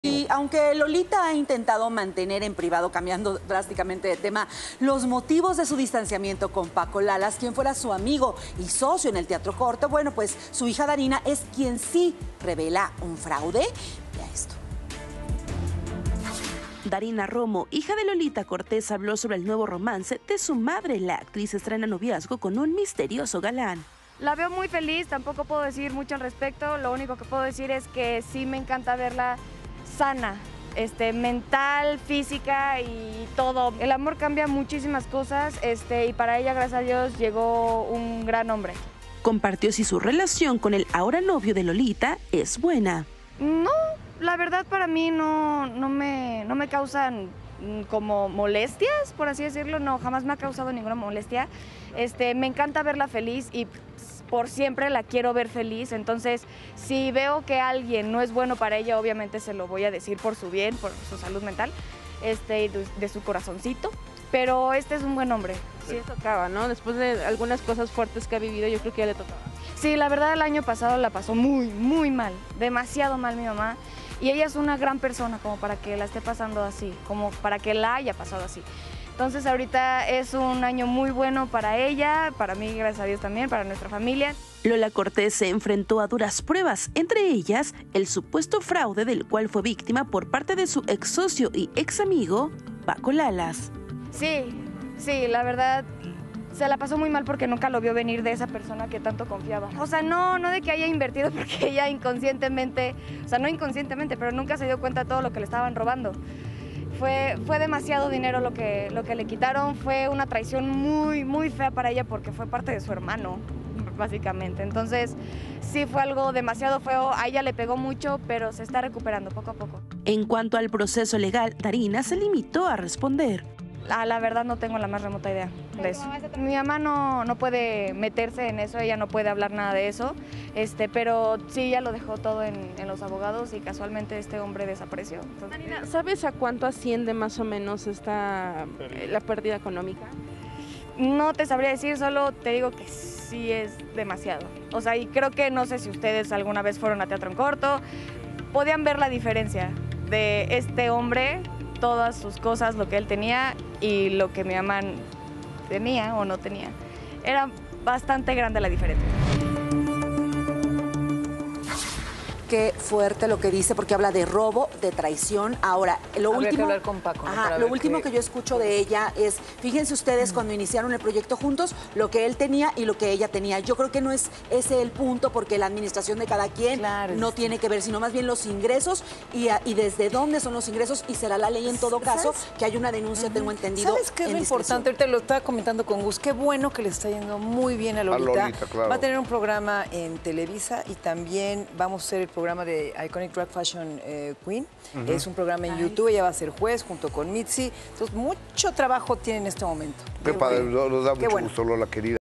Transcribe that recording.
Y aunque Lolita ha intentado mantener en privado, cambiando drásticamente de tema, los motivos de su distanciamiento con Paco Lalas, quien fuera su amigo y socio en el Teatro Corto, bueno, pues su hija Darina es quien sí revela un fraude. Vea esto. Darina Romo, hija de Lolita Cortés, habló sobre el nuevo romance de su madre. La actriz estrena noviazgo con un misterioso galán. La veo muy feliz, tampoco puedo decir mucho al respecto. Lo único que puedo decir es que sí me encanta verla sana, mental, física y todo. El amor cambia muchísimas cosas y para ella, gracias a Dios, llegó un gran hombre. Compartió si su relación con el ahora novio de Lolita es buena. No, la verdad para mí no me causan como molestias, por así decirlo. No, jamás me ha causado ninguna molestia. Me encanta verla feliz y por siempre la quiero ver feliz. Entonces, si veo que alguien no es bueno para ella, obviamente se lo voy a decir por su bien, por su salud mental, de su corazoncito. Pero es un buen hombre. Sí, le tocaba, ¿no? Después de algunas cosas fuertes que ha vivido, yo creo que ya le tocaba. Sí, la verdad el año pasado la pasó muy, muy mal, demasiado mal mi mamá. Y ella es una gran persona como para que la esté pasando así, como para que la haya pasado así. Entonces ahorita es un año muy bueno para ella, para mí, gracias a Dios también, para nuestra familia. Lola Cortés se enfrentó a duras pruebas, entre ellas el supuesto fraude del cual fue víctima por parte de su ex socio y ex amigo, Paco Lalas. Sí, la verdad se la pasó muy mal porque nunca lo vio venir de esa persona que tanto confiaba. O sea, no de que haya invertido porque ella inconscientemente, o sea, no inconscientemente, pero nunca se dio cuenta de todo lo que le estaban robando. Fue demasiado dinero lo que le quitaron, fue una traición muy, muy fea para ella porque fue parte de su hermano, básicamente. Entonces, sí fue algo demasiado feo, a ella le pegó mucho, pero se está recuperando poco a poco. En cuanto al proceso legal, Darina se limitó a responder. La verdad no tengo la más remota idea de eso. Mi mamá no puede meterse en eso, ella no puede hablar nada de eso, pero sí, ella lo dejó todo en los abogados y casualmente este hombre desapareció. Entonces, Darina, ¿sabes a cuánto asciende más o menos la pérdida económica? No te sabría decir, solo te digo que sí es demasiado. O sea, y creo que no sé si ustedes alguna vez fueron a Teatro en Corto, podían ver la diferencia de este hombre, todas sus cosas, lo que él tenía y lo que mi mamá tenía o no tenía. Era bastante grande la diferencia. Qué fuerte lo que dice, porque habla de robo, de traición. Ahora, lo Habría último, que hablar con Paco, ¿no? lo último que yo escucho de ella es, fíjense ustedes cuando iniciaron el proyecto juntos, lo que él tenía y lo que ella tenía. Yo creo que no es ese el punto, porque la administración de cada quien no tiene que ver, sino más bien los ingresos y desde dónde son los ingresos, y será la ley en todo caso que hay una denuncia, tengo entendido. ¿Sabes qué es lo importante? Ahorita lo estaba comentando con Gus, qué bueno que le está yendo muy bien a Lolita. Claro. Va a tener un programa en Televisa y también vamos a hacer el programa de Iconic Drag Fashion Queen. Es un programa en YouTube, ella va a ser juez junto con Mitzi. Entonces, mucho trabajo tiene en este momento. Qué padre, nos da mucho bueno. gusto, Lola, querida.